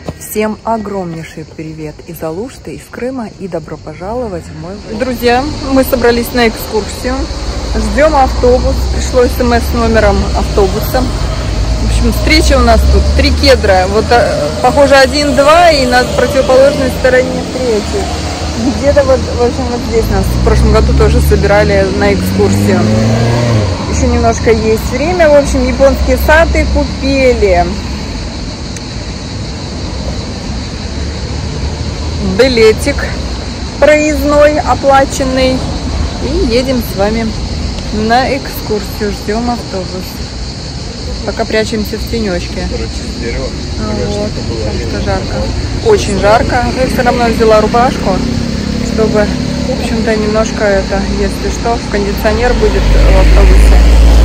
Всем огромнейший привет из Алушты, из Крыма, и добро пожаловать в мой влог. Друзья, мы собрались на экскурсию, ждем автобус, пришло смс с номером автобуса. В общем, встреча у нас тут 3 кедра, вот похоже 1-2 и на противоположной стороне 3. Где-то вот, в общем, вот здесь нас в прошлом году тоже собирали на экскурсию. Еще немножко есть время. В общем, японские сады купили. Билетик проездной оплаченный. И едем с вами на экскурсию. Ждем автобус. Пока прячемся в тенечке. Вот, потому что жарко. Очень жарко. Но я все равно взяла рубашку, чтобы, в общем-то, немножко это, если что, в кондиционер будет в автобусе.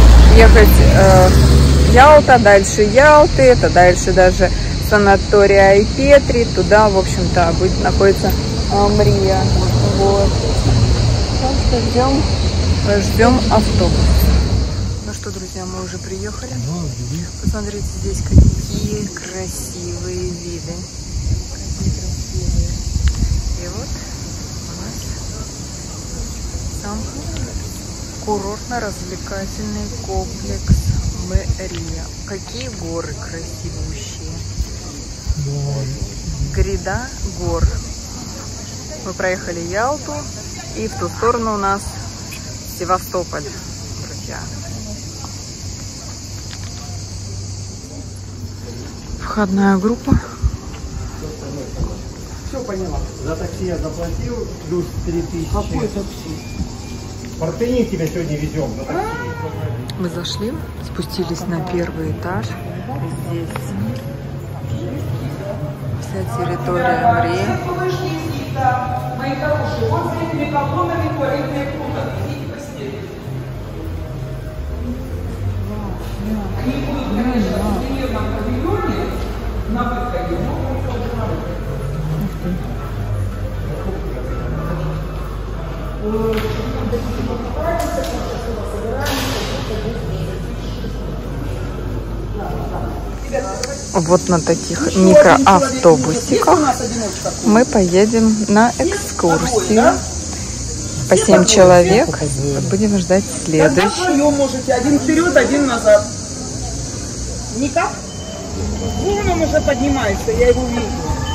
Ехать Ялта, дальше Ялты, это дальше даже санаторий Айпетри, туда, в общем-то, будет находиться Мрия. Вот. Так что ждем автобус. Ну что, друзья, мы уже приехали. Посмотрите, здесь какие красивые виды. Какие красивые. И вот у нас сам курортно-развлекательный комплекс Мрия. Какие горы красивущие. Гряда гор. Мы проехали Ялту, и в ту сторону у нас Севастополь, друзья. Входная группа. Все поняла. За такси я заплатил, плюс 3000. Какой такси? Портвейн тебя сегодня везем. Мы зашли, спустились на первый этаж. Здесь вся территория Мрии. Мои хорошие, вот здесь мегафонами туалетные комнаты. Видите постели? Они будут, конечно, в сувенирном павильоне на выходе, но вот на таких микроавтобусиках мы поедем на экскурсию. По 7 человек. Будем ждать следующий. Вы можете один вперед, один назад. Никак? Вон он уже поднимается, я его вижу.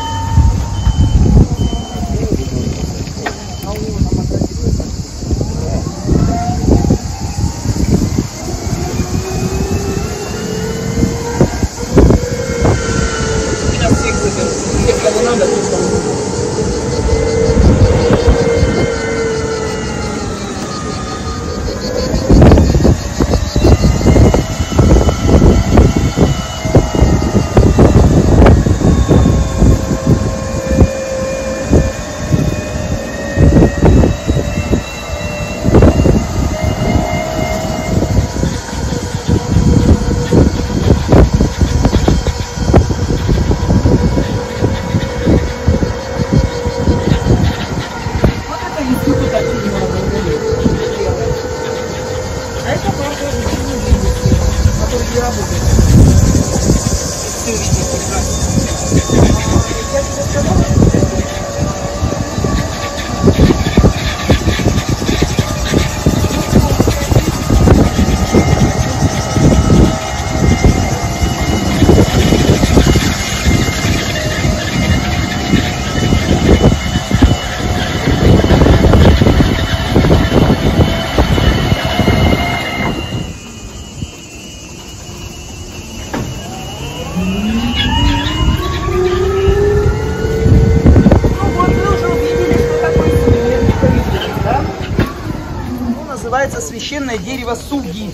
Священное дерево суги.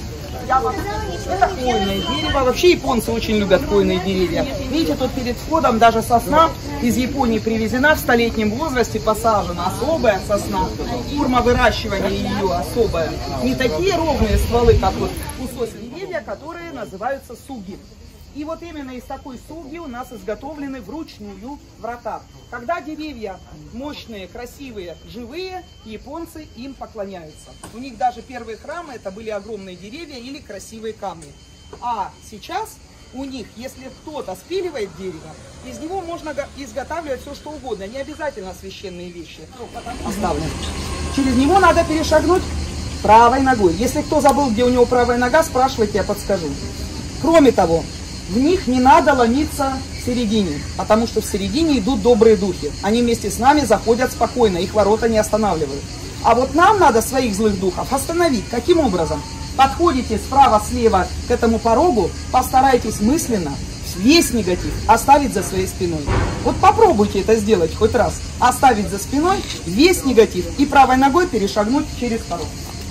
Это хвойное дерево. Вообще японцы очень любят хвойные деревья. Видите, тут перед входом даже сосна из Японии привезена, в столетнем возрасте посажена. Особая сосна. Форма выращивания ее особая. Не такие ровные стволы, как вот кусочные деревья, которые называются суги. И вот именно из такой суги у нас изготовлены вручную врата. Когда деревья мощные, красивые, живые, японцы им поклоняются. У них даже первые храмы это были огромные деревья или красивые камни. А сейчас у них, если кто-то спиливает дерево, из него можно изготавливать все, что угодно, не обязательно священные вещи. Оставлен. Через него надо перешагнуть правой ногой. Если кто забыл, где у него правая нога, спрашивайте, я подскажу. Кроме того, в них не надо ломиться в середине, потому что в середине идут добрые духи. Они вместе с нами заходят спокойно, их ворота не останавливают. А вот нам надо своих злых духов остановить. Каким образом? Подходите справа-слева к этому порогу, постарайтесь мысленно весь негатив оставить за своей спиной. Вот попробуйте это сделать хоть раз. Оставить за спиной весь негатив и правой ногой перешагнуть через порог.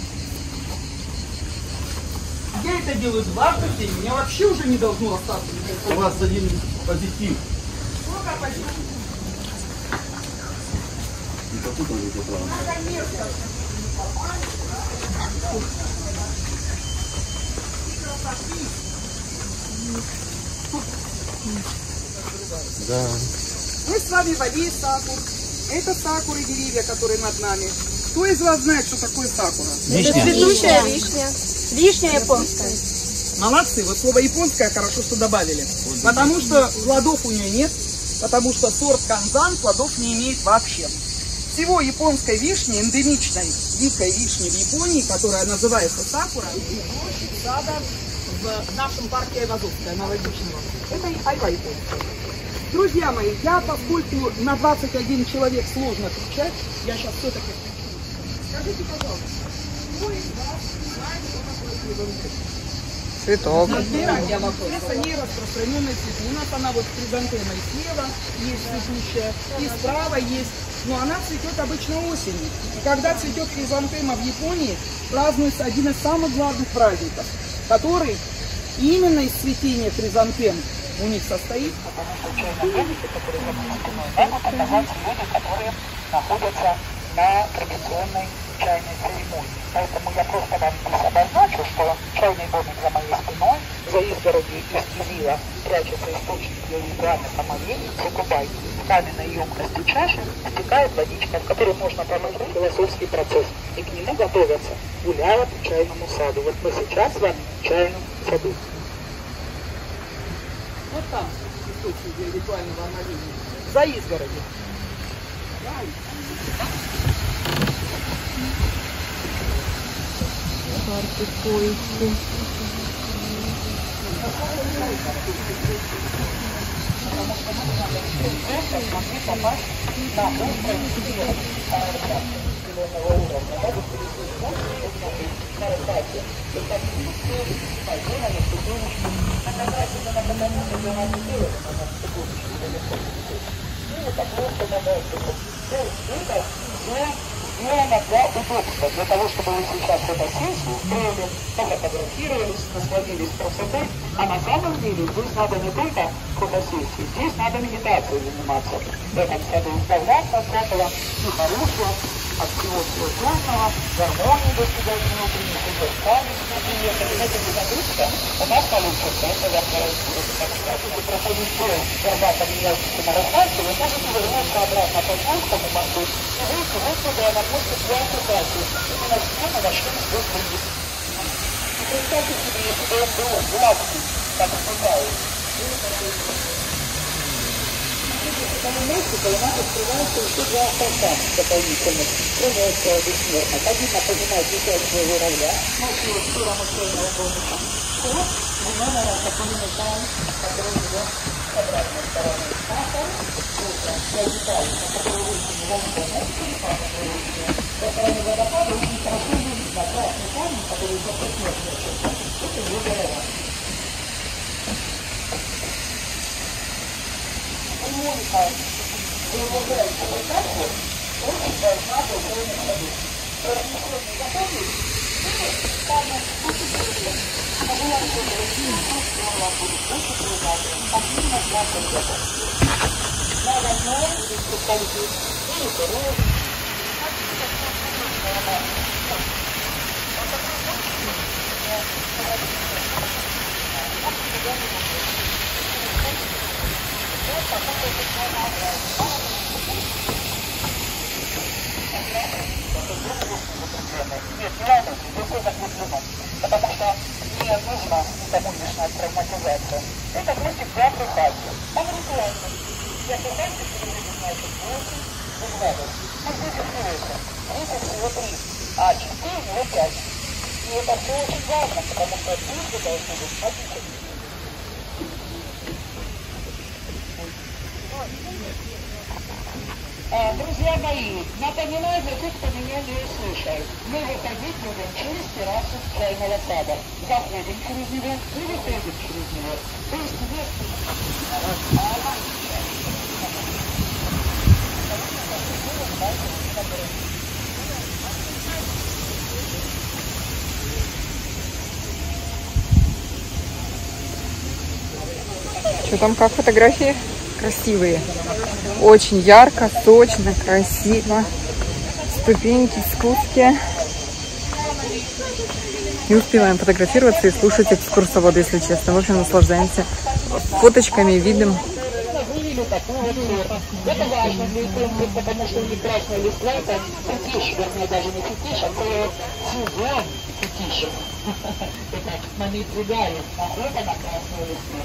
Я это делаю дважды в день, у меня вообще уже не должно остаться. У вас один позитив. Сколько позитив? Да. Мы с вами в аллее сакур. Это сакуры, деревья, которые над нами. Кто из вас знает, что такое сакура? Это цветущая вишня. Вишня японская. Молодцы, вот слово японское хорошо, что добавили. Потому что плодов у нее нет, потому что сорт канзан плодов не имеет вообще. Всего японской вишни, эндемичной дикой вишни в Японии, которая называется сакура, площадь сада в нашем парке Айвазовская, аналогичного. Это айва японская. Друзья мои, поскольку на 21 человек сложно кричать, я сейчас все-таки... Скажите, пожалуйста, кто из вас знает, что такое хризантема? Цветок. Это не распространенный цвет. У нас она вот хризантема и слева есть цветущая, и справа есть. Но она цветет обычно осенью. И когда цветет хризантема в Японии, празднуется один из самых главных праздников, который именно из цветения хризантем у них состоит. Находятся на традиционной чайной церемонии. Поэтому я просто вам здесь обозначу, что чайный домик за моей спиной, за изгородью из кизила, прячется источник для ритуальных омовений, Цукубай. В каменной емкости чаши стекает водичка, в которой можно проводить философский процесс. И к нему готовятся, гуляя по чайному саду. Вот мы сейчас с вами в чайном саду. Вот там источник для ритуального омовения. За изгородью. Карты поиски. Для удобства, для того, чтобы вы сейчас фотосессию устроили, пофотографировались, насладились красотой, а на самом деле здесь надо не только фотосессии, здесь надо медитацией заниматься. В этом саду избавляться от всякого нехорошего, от всего сложного, гармонии достигать внутренних, удовольствия, например, это не загрузка, у нас получится, это я если проходите горбато влияющий на рассадку, вы можете вернуться обратно по Волжскому мосту, и выйти вот сюда, на площадь Квартикации, и начнем начнем здесь выйти. И представьте себе, если бы он был гладкий, как бывает. В этом месте колымат открывается еще два столпа дополнительных, кроме этого бессмертных. Один напоминает летящего журавля, носил в сторону чайного домика. Вот, немного раз напоминает, который идет с обратной стороны. А второй, утром, я детали, на которую выйти не волнует, это перепады природные. Со стороны водопада очень хорошо видно красный камень, который идет от местного часа. Это его голова. Моника, преобладающая локация, очень должна быть в ходу. Размещенный готовый, там очень трудно. А была что-то очень вкусная, она будет очень приятная. Активно мясо где-то. Надо много, представителей, или дороги. Нет, не волнуйтесь, здесь все закреплено, потому что не нужно никому лишняя травматизация. Это мостик для Африканцев. Он ритуальный. Для Африканцев переводит значит 8 взглядов. А здесь остается. Здесь всего 3, а 4 у него 5. И это все очень важно, потому что цифры должны быть описаны. Друзья мои, напоминаю для тех, кто меня не услышал. Мы выходить будем через террасу чайного сада. Заходим через него и выходим через него. То есть Что там, как фотографии? Красивые. Очень ярко, сочно, красиво. Ступеньки, спуски. Не успеваем фотографироваться и слушать экскурсовода, если честно. В общем, наслаждаемся фоточками, видом. Это важно для иконки, потому что у них красная листва, это фетиш, вернее, даже не фетиш, а сезон фетиш. Это момент другая, охота на красную листву.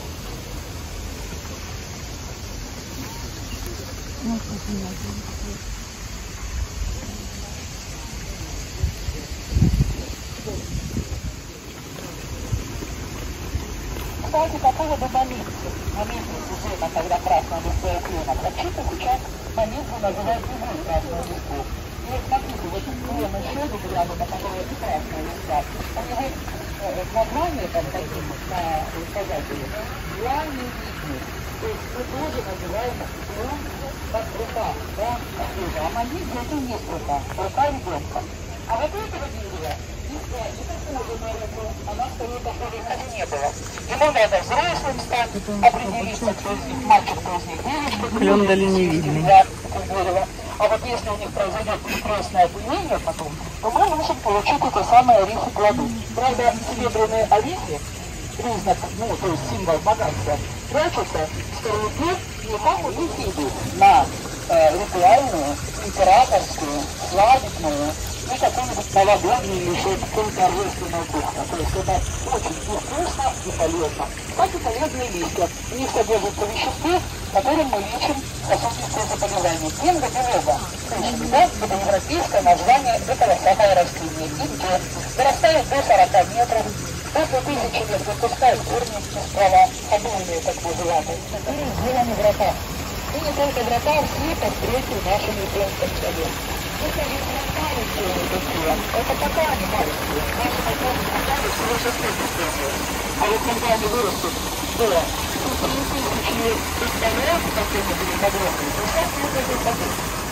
Кстати, по поводу молитвы. Молитву сезона, когда красная листва и климат. Вообще-то сейчас молитву называют любую красную листву. И вот смотрите, вот клемы шеду рядом, на которой и красная листва. У него название там такие на указателе. Реальный бизнес. То есть мы тоже называем как рука, да, а молитва это не рука, рука ребенка. А вот этого дерева не похоже на руку, она стоит похоже, никогда не было. Ему надо взрослым стать, определиться, кто из них мальчик, кто из них девочка. Клен дальневидный. А вот если у них произойдет крестное опыление потом, то мы можем получить это самое орехи плоду. Правда, серебряные орехи, признак, ну, то есть символ богатства, прячутся в скорлупе никому не виду на ритуальную, императорскую, свадебную и какую-нибудь новогоднюю или еще какую-то торжественную кухню. То есть это очень вкусно и полезно. Кстати, полезные листья. В них содержатся вещества, которым мы лечим сосудистые заболевания. Гингобилоза. Слышали, да? Это европейское название этого самого растения. Индия. Вырастает до 40 метров. После 1000 лет выпускают корни из ствола, обойные, так называемые, которые сделаны в ротах. И не только в ротах, все портреты в нашем японском саде. Это не маленькие такие, это пока они маленькие. Наши японцы показали всего 6 лет. А вот когда они вырастут до 1000 лет, представляете, какие они были огромные, то сейчас не будет таких.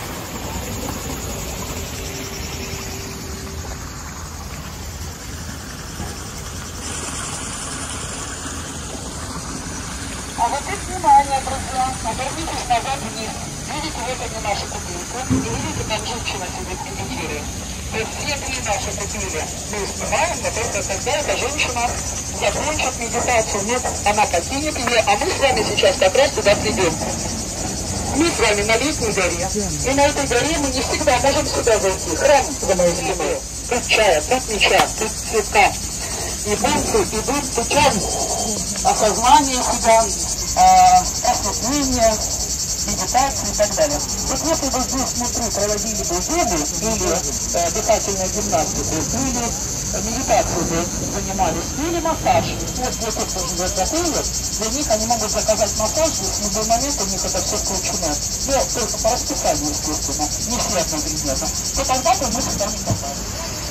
А вот и внимание, друзья, обернитесь назад вниз. Видите, вот они наши купильки, и видите, там женщина сидит в медитире. То есть все 3 наши купили мы снимаем, но только когда эта женщина закончит медитацию. Нет, она покинет ее, а мы с вами сейчас как раз туда придем. Мы с вами на летней горе, и на этой горе мы не всегда можем сюда зайти. Храм за моей спиной, как чая, как меча, как цветка. Японцы идут путем осознания себя, осознания, медитации и так далее. Вот если вы здесь внутри проводили бы йогу или дыхательную гимнастику, или медитацию бы занимались, или массаж, вот здесь вот тоже живет в отеле, для них они могут заказать массаж, и в любой момент у них это все включено. Но только по расписанию, естественно, не все одновременно. То тогда-то мы сюда не попали.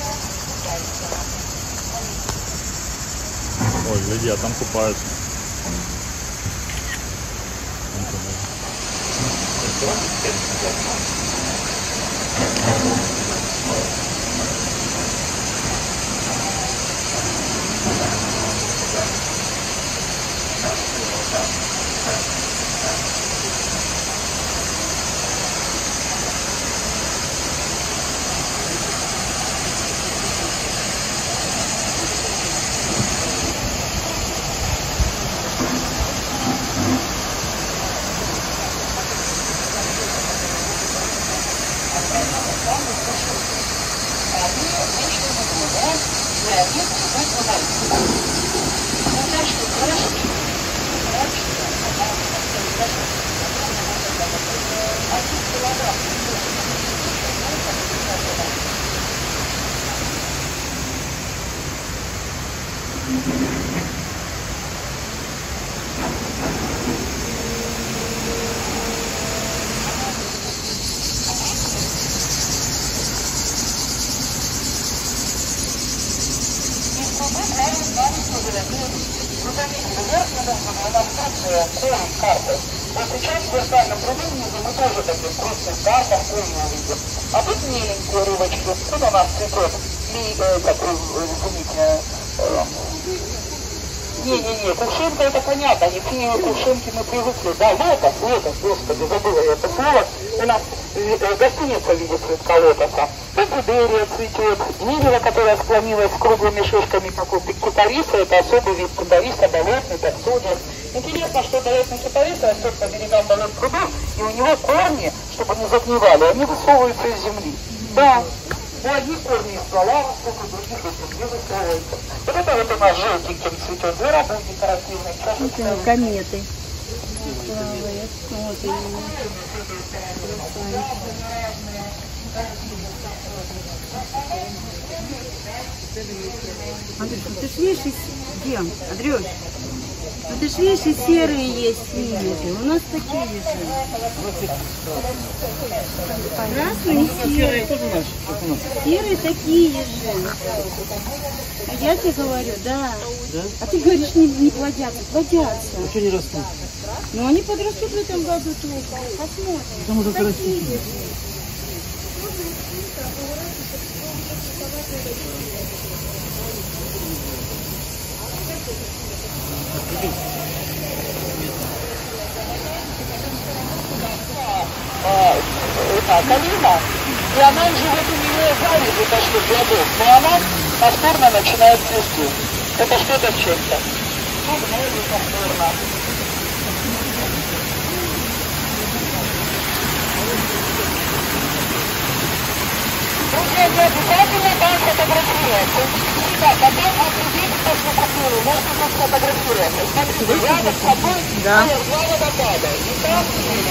Ой, гляди, а там купаются. конструкция коек карты. Вот сейчас в виртуальном пруду мы тоже таких крупных картах койни увидим. А тут меленькие рыбочки. Тут у нас цветет кувшинка это понятно, Ефимовые кувшинки мы привыкли. Да, лотос, господи, забыла я это слово. У нас гостиница в виде цветка лотоса. Тут гудерия цветет, милева, которая склонилась с круглыми шишками, как у кипариса, это особый вид кипариса, болотный, подсолнечный. Интересно, что болотный кипарис растет по берегам болот прудов, и у него корни, чтобы не загнивали, они высовываются из земли. Да. У одних корней из ствола растут, у других не высовываются. Вот это вот у нас желтеньким цветет, зверобой декоративный. Это кометы. Андрюшка, ты ж видишь, где? Андрюш, ну ты ж видишь, и серые есть синие. У нас такие же. Красные и серые. Серые такие же. А я тебе говорю, да. А ты говоришь, не плодятся. Плодятся. А что не растут? Ну они подрастут в этом году только. Посмотрим. Такие же. Калина, и она живет у нее залежи почти плодов, но она повторно начинает цвести. Это что-то в чем-то. Ну, повторно. Друзья, не обязательно там фотографироваться. Так, потом определить, что вы купили, можно тут фотографироваться. Смотрите, рядом с собой два водопада. И там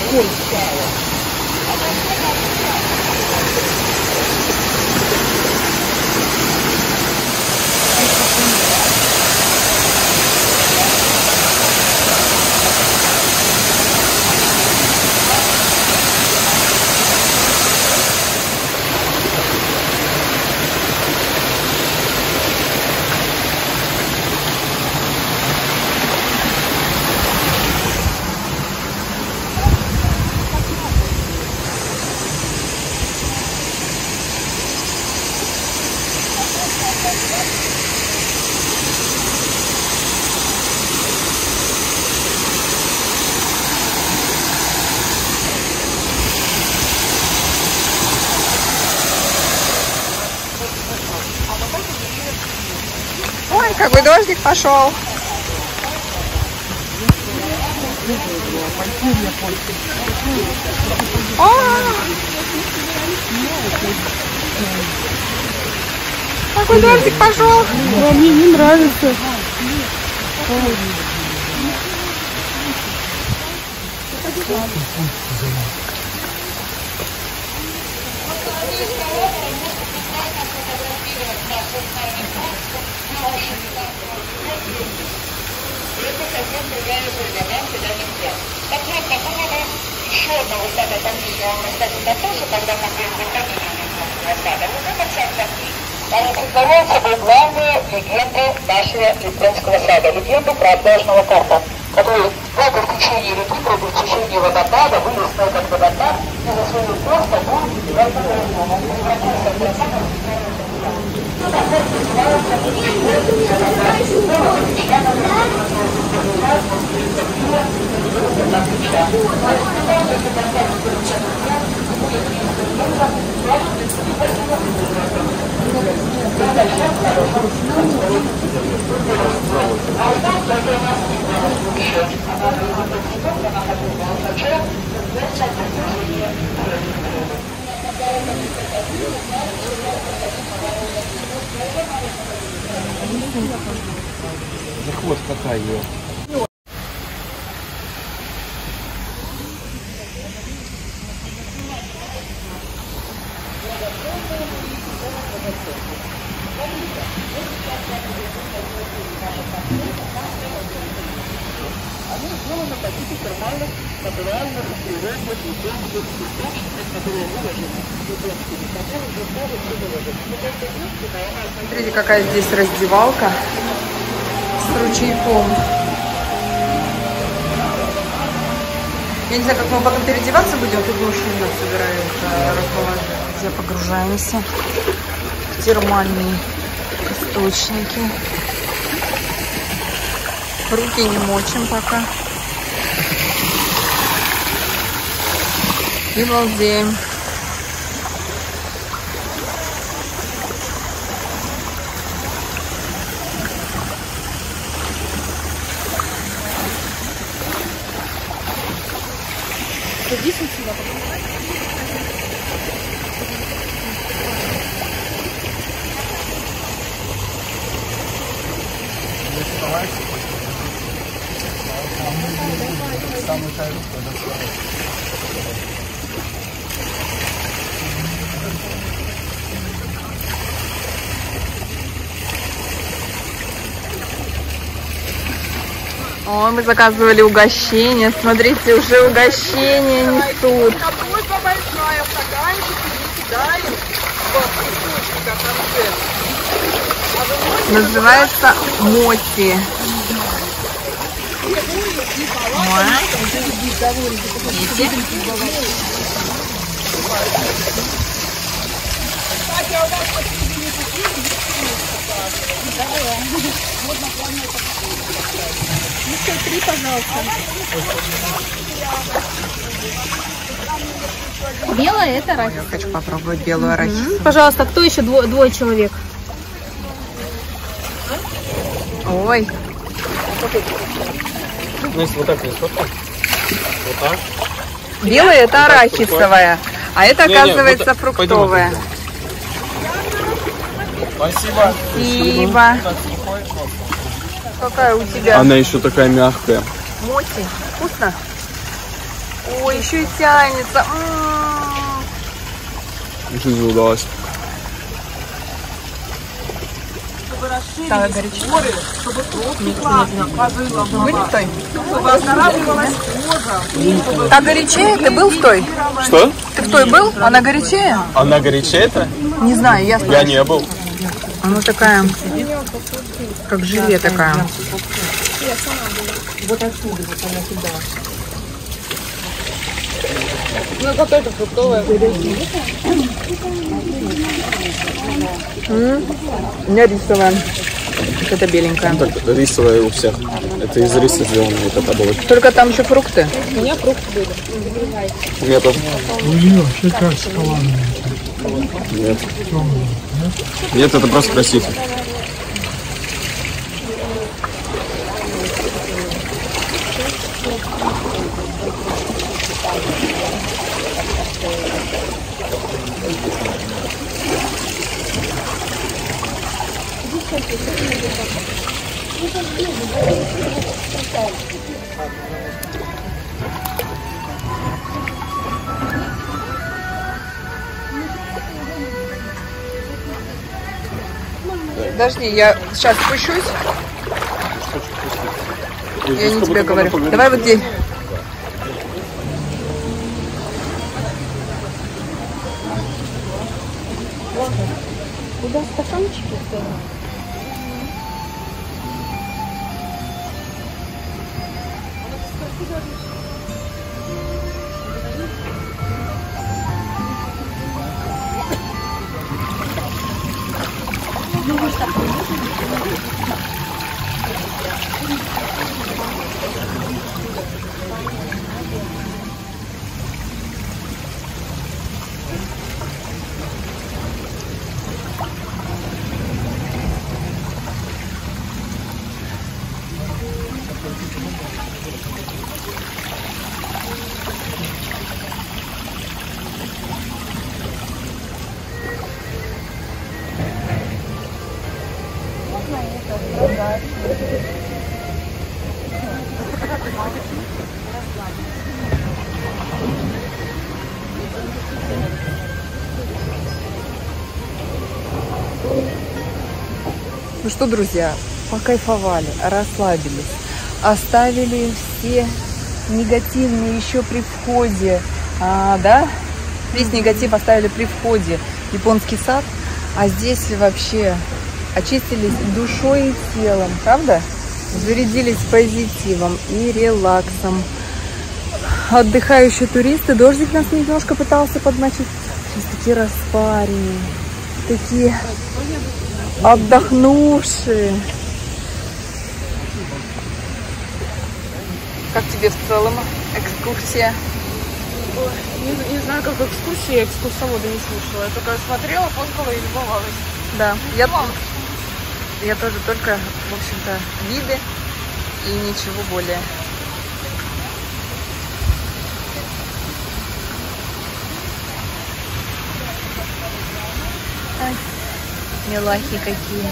Ой, какой дождик пошел. Какой дождик пошел. Мне не нравится. еще одна высота фамилия, он рассказывает тоже, когда мы выходили из осада. Вот это часто олицетворяет собой главные легенды нашего Литвинского сада. Легенду про отважного карпа, который плавал в течение реки, пробыл в течение водопада, вылез на этот водопад и за свою кость был превратился За хвост какая ее. Они сделаны по типу термальных, натуральных, природных, естественных, источников, которые выложены в японскими, которые же тоже все выложены. Смотрите, какая здесь раздевалка с ручейком. Я не знаю, как мы потом переодеваться будем, тут мужчина собирается расположить. Где погружаемся. Термальные источники. Руки не мочим пока. И балдеем. Садись сюда. Ой, мы заказывали угощение. Смотрите, уже угощение несут. Просьба большая, стаканчики не кидаем. Называется моти. Белое это арахис. Я хочу попробовать белую арахис. Пожалуйста, кто еще? Двое человек. Ой, Ну, если вот так не сфоткать. Вот так. белая это арахисовая, а это Не-не, оказывается вот так. Пойдем фруктовая. вот Спасибо. Спасибо. Какая у тебя? Она еще такая мягкая. Моти. Вкусно? Ой, еще и тянется. Жизнь удалась. Так, горячо. Чтобы кровь текла, Были в той? чтобы останавливалась кожа. Так горячее? Ты был в той? Что? Ты в той был? Она горячее? Она горячее-то? Не знаю, я Я не был. Она такая, как желе такая. Ну, вот это фруктовая. У меня рисовая. Это беленькая. Так, рисовая у всех. Это из риса сделано, вот это было. Только там еще фрукты. У меня тоже. Нет. Нет, это просто красиво. Подожди, я сейчас спущусь. Я не тебе говорю. Давай вот здесь. Куда стаканчики стоят? Ну что, друзья, покайфовали, расслабились, оставили все негативные еще при входе, да? Весь негатив оставили при входе в японский сад, а здесь вообще очистились душой и телом, правда? Зарядились позитивом и релаксом. отдыхающие туристы. Дождик нас немножко пытался подмочить. Сейчас такие распаренные, такие отдохнувшие. Как тебе в целом экскурсия? Не знаю, как экскурсия, я экскурсовода не слушала. Я только смотрела, фоткала и любовалась. Да, я тоже только, в общем-то, виды и ничего более. Ай, милахи какие.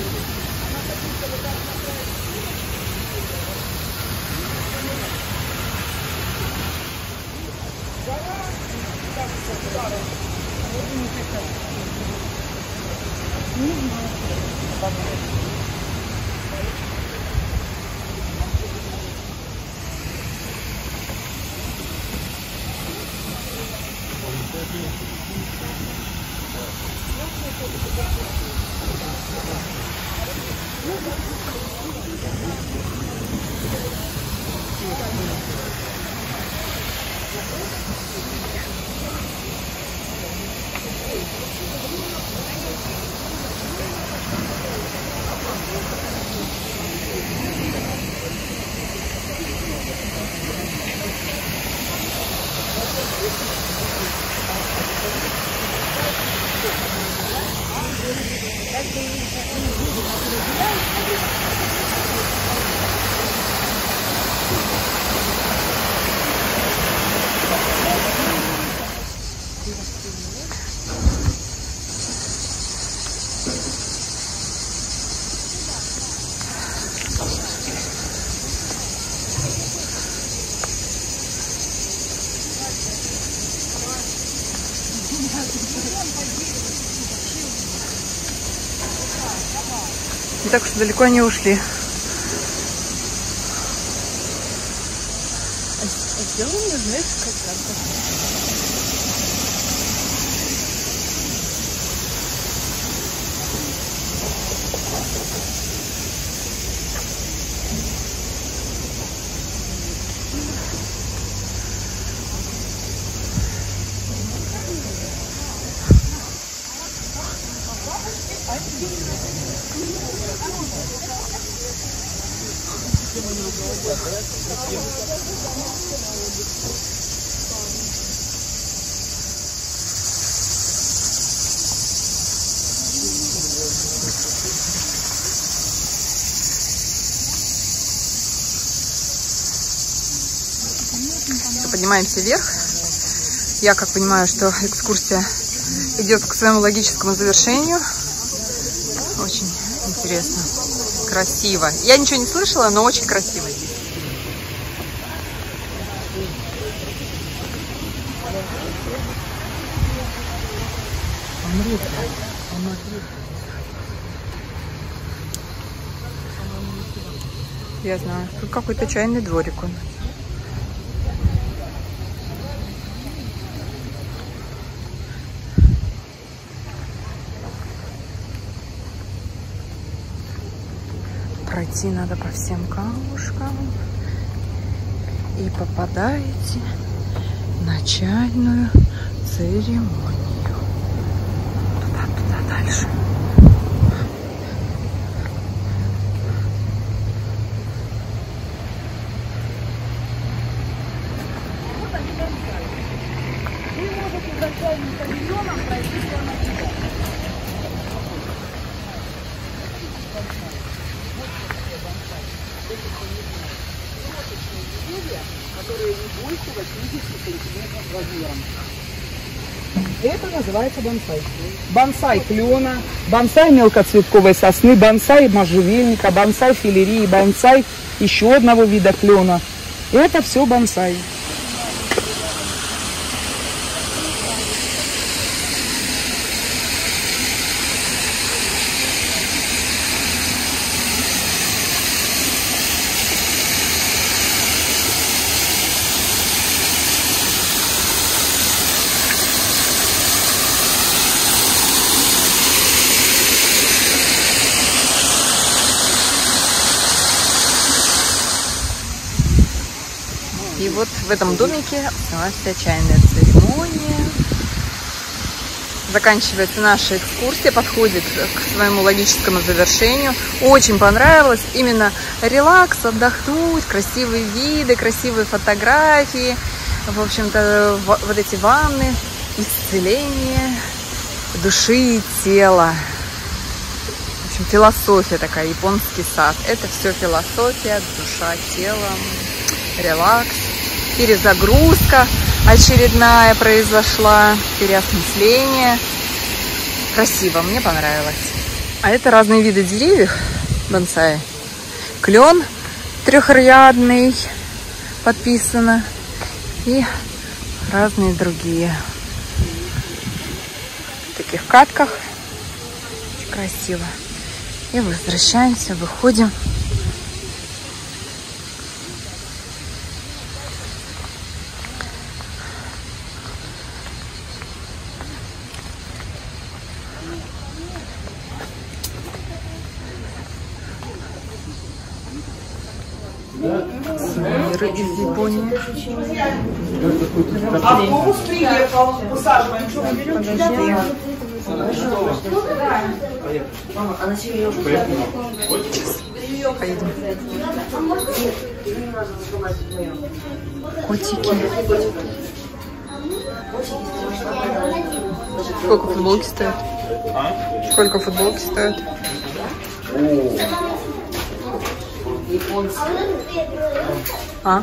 И так что далеко не ушли. Сделано, знаешь, как Поднимаемся вверх. Я как понимаю, что экскурсия идет к своему логическому завершению. Очень интересно, красиво. Я ничего не слышала, но очень красиво здесь. Я знаю, тут какой-то чайный дворик он. Пройти надо по всем камушкам и попадаете в начальную церемонию. Туда дальше. Это называется бонсай. Бонсай клена, бонсай мелкоцветковой сосны, бонсай можжевельника, бонсай филерии, бонсай еще одного вида клена. Это все бонсай. И вот в этом домике началась вся чайная церемония. Заканчивается наша экскурсия, подходит к своему логическому завершению. Очень понравилось именно релакс, отдохнуть, красивые виды, красивые фотографии. В общем-то, вот эти ванны, исцеление души и тела. В общем, философия такая, японский сад. Это все философия, душа, тело, релакс, перезагрузка очередная произошла, переосмысление. Красиво, мне понравилось. А это разные виды деревьев бонсай. Клен трехрядный подписано и разные другие. В таких катках. Очень красиво. И возвращаемся, выходим. Сувениры из Японии. Автобус приехал. Высаживаем. Что мы берем? Поедем. Котики. Сколько футболки стоят? Сколько футболки стоят? А?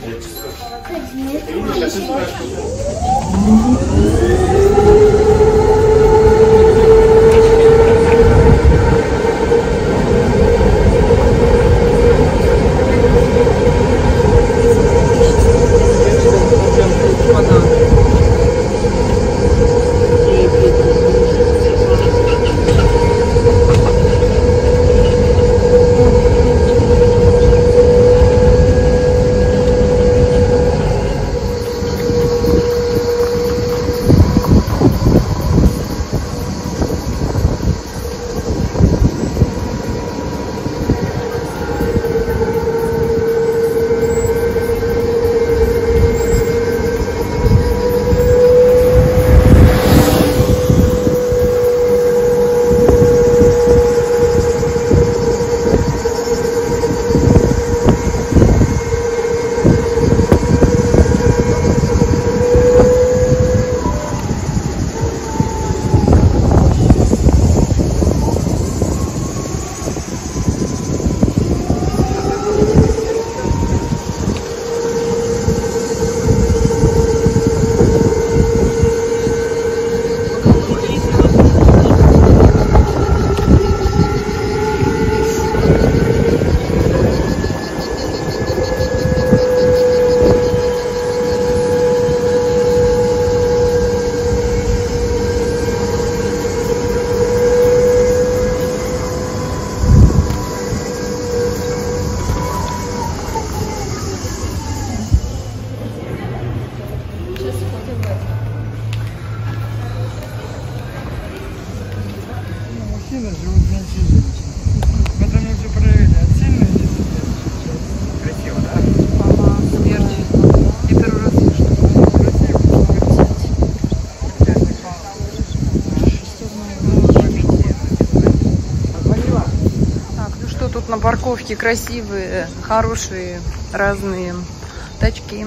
На парковке красивые, хорошие, разные тачки.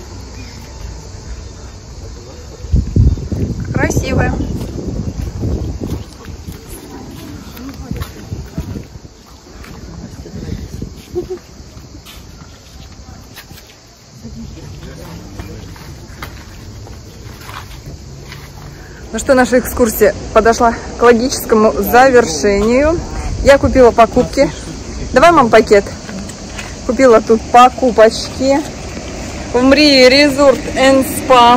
Красивые. Ну что, наша экскурсия подошла к логическому завершению. Я купила покупки. Давай, мам, пакет. Купила тут покупочки в Мрии Resort and Spa.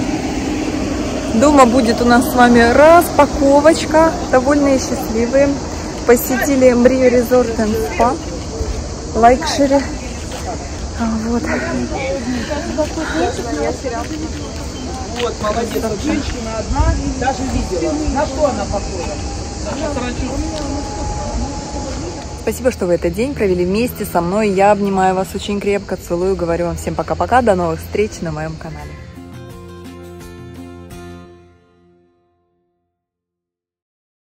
Дома будет у нас с вами распаковочка. Довольные и счастливые. Посетили Мрию Resort and Spa. Лайкшери. Вот. Вот, молодец. Женщина одна, даже видела. На что она похожа? Спасибо, что вы этот день провели вместе со мной. Я обнимаю вас очень крепко, целую, говорю вам всем пока-пока. До новых встреч на моем канале.